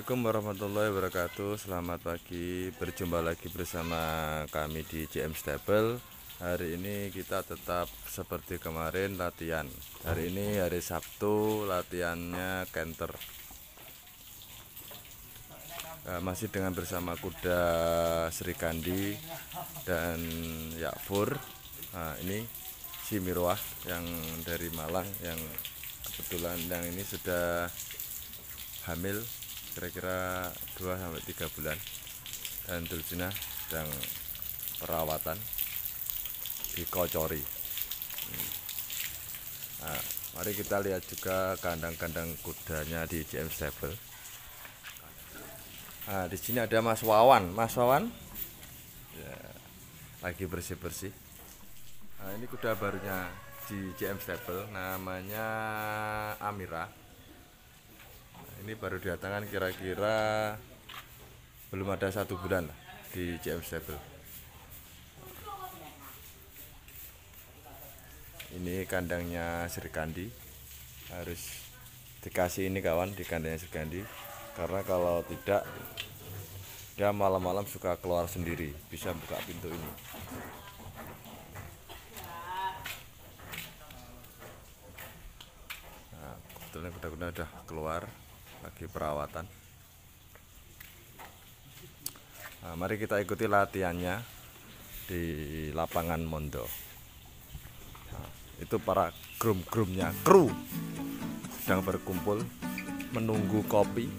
Assalamualaikum warahmatullahi wabarakatuh. Selamat pagi, berjumpa lagi bersama kami di JM Stable. Hari ini kita tetap seperti kemarin latihan. Hari ini hari Sabtu, latihannya canter. Masih dengan bersama kuda Sri Kandi dan Yakfur. Nah, ini si Mirwah yang dari Malang, yang kebetulan yang ini sudah hamil kira-kira 2-3 bulan, dan Dulcina sedang perawatan di Kocori. Nah, mari kita lihat juga kandang-kandang kudanya di JM Stable. Nah, di sini ada Mas Wawan. Mas Wawan ya, lagi bersih-bersih. Nah, ini kuda barunya di JM Stable, namanya Amira. Ini baru didatangkan kira-kira belum ada 1 bulan lah di JM Stable. Ini kandangnya Sri Kandi, harus dikasih ini kawan di kandangnya Sri Kandi, karena kalau tidak dia malam-malam suka keluar sendiri, bisa buka pintu ini. Nah, kebetulan kuda-kuda udah keluar lagi perawatan. Nah, mari kita ikuti latihannya di lapangan Mondo. Nah, itu para groom-groomnya, kru sedang berkumpul menunggu kopi.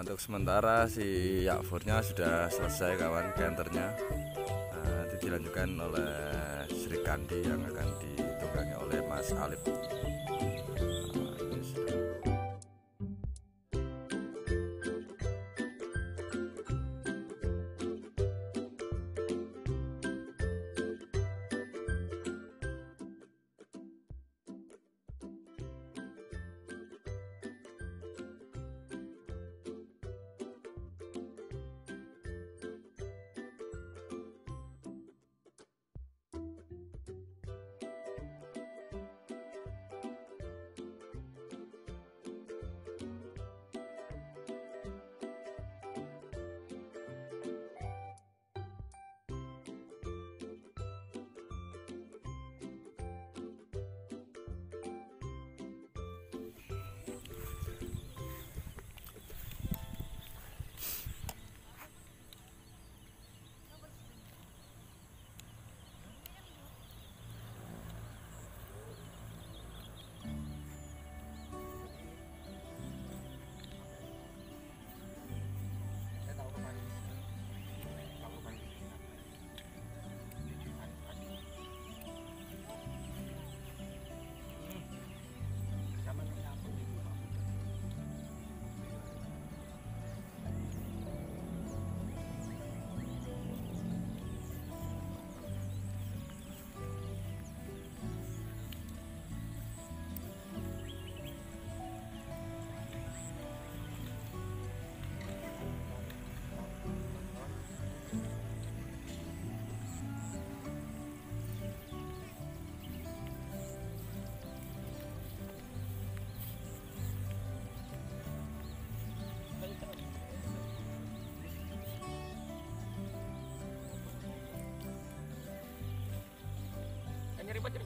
Untuk sementara si yakfurnya sudah selesai kawan, kenternya. Nanti dilanjutkan oleh Sri Kandi yang akan ditunggangi oleh Mas Alip. Ribet.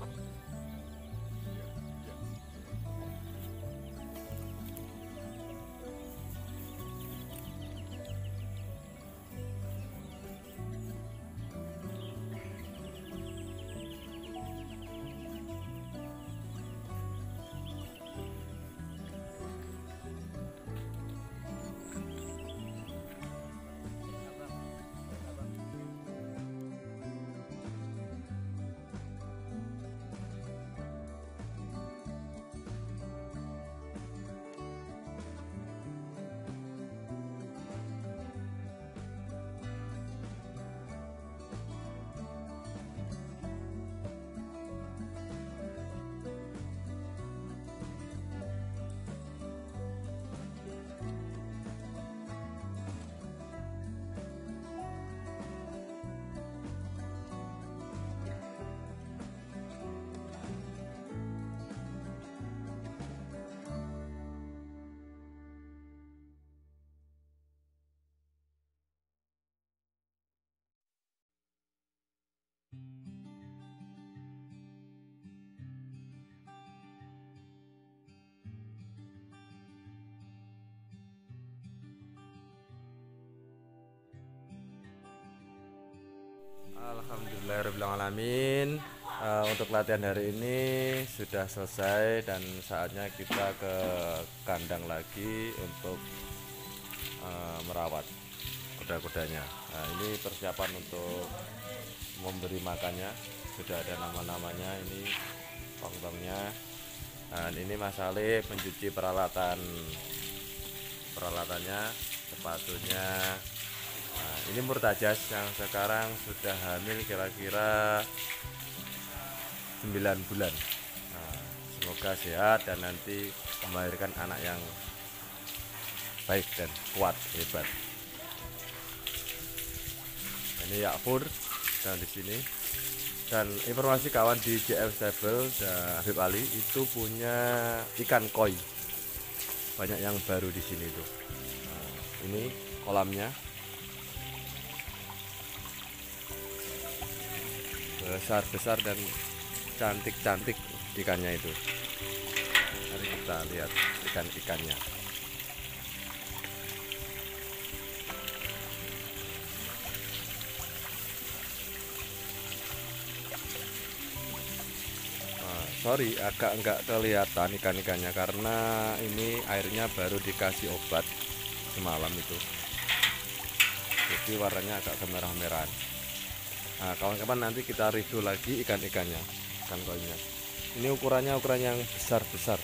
Alhamdulillahirrahmanirrahim. Untuk latihan hari ini sudah selesai dan saatnya kita ke kandang lagi untuk merawat kuda-kudanya. Nah, ini persiapan untuk memberi makannya, sudah ada nama-namanya, ini tong-tongnya. Dan ini Mas Alif mencuci peralatannya, sepatunya. Nah, ini Murtajas yang sekarang sudah hamil kira-kira 9 bulan. Nah, semoga sehat dan nanti melahirkan anak yang baik dan kuat, hebat. Ini Yakfur dan di sini. Dan informasi kawan di JM Stable dan Habib Ali itu punya ikan koi. Banyak yang baru di sini tuh. Nah, ini kolamnya. Besar-besar dan cantik-cantik ikannya itu. Mari kita lihat ikan-ikannya. Sorry, agak enggak kelihatan ikan-ikannya karena ini airnya baru dikasih obat semalam itu, jadi warnanya agak kemerah-merahan. Nah kawan-kawan, nanti kita review lagi ikan-ikannya, ikan koi-nya. Ini ukuran yang besar-besar.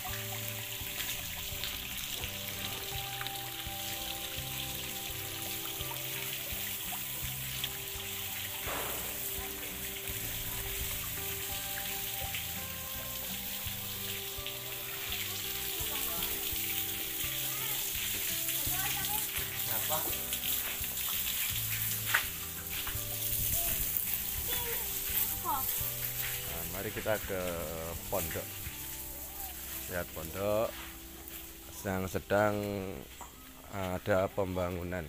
Nah, mari kita ke pondok. Lihat pondok sedang ada pembangunan.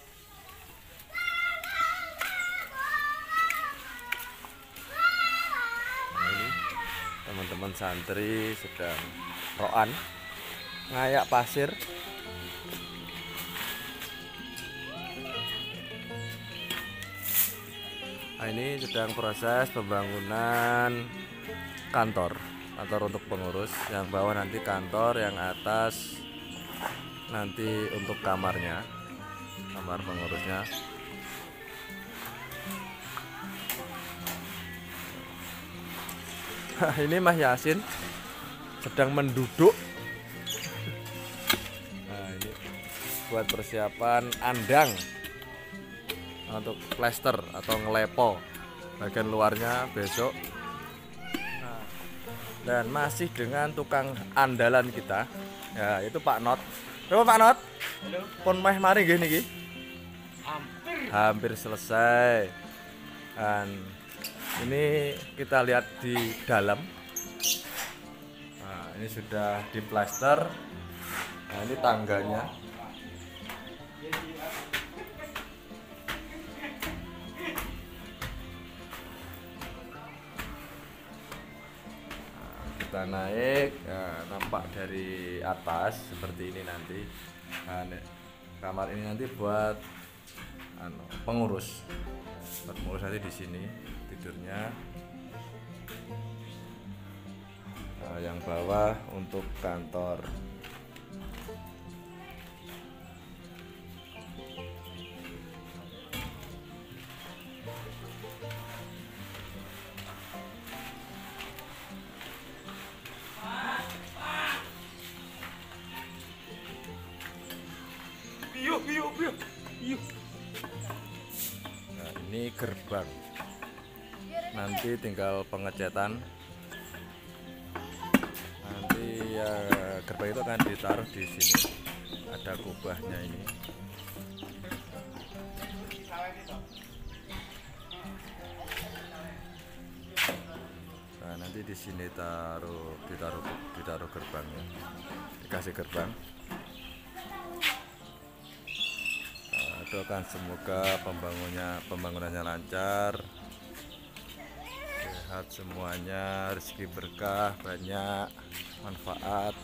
Nah, ini teman-teman santri sedang roan ngayak pasir. Nah, ini sedang proses pembangunan kantor untuk pengurus. Yang bawah nanti kantor, yang atas nanti untuk kamarnya, kamar pengurusnya. Ini Mas Yasin sedang menduduk. Nah, ini buat persiapan andang untuk plester atau ngelepo bagian luarnya besok. Nah, dan masih dengan tukang andalan kita, ya itu Pak Not. Coba Pak Not, pun meh mari gini. Hampir selesai. Dan ini kita lihat di dalam. Nah, ini sudah diplester. Nah, ini tangganya. Kita naik, ya, nampak dari atas seperti ini nanti. Nah, kamar ini nanti buat pengurus nanti di sini tidurnya. Nah, yang bawah untuk kantor. Yuk. Nah, ini gerbang. Nanti tinggal pengecetan. Nanti ya, gerbang itu akan ditaruh di sini. Ada kubahnya ini. Nah, nanti di sini ditaruh gerbangnya. Dikasih gerbang. Doakan semoga pembangunannya lancar, sehat semuanya, rezeki berkah, banyak manfaat.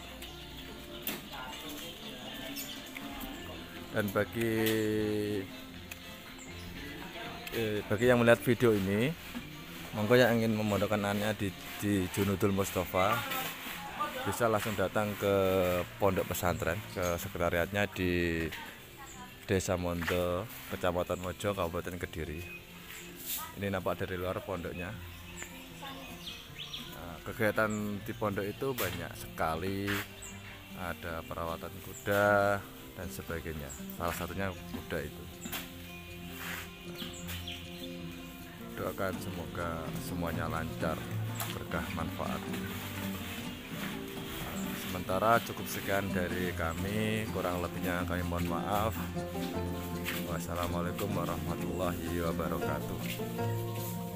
Dan bagi yang melihat video ini, monggo yang ingin memondokkan anaknya di Junudul Mustafa, bisa langsung datang ke pondok pesantren, ke sekretariatnya di Desa Mondo, Kecamatan Mojo, Kabupaten Kediri. Ini nampak dari luar pondoknya. Nah, kegiatan di pondok itu banyak sekali, ada perawatan kuda dan sebagainya. Salah satunya kuda itu. Doakan semoga semuanya lancar, berkah, manfaat. Sementara cukup sekian dari kami, kurang lebihnya kami mohon maaf. Wassalamualaikum warahmatullahi wabarakatuh.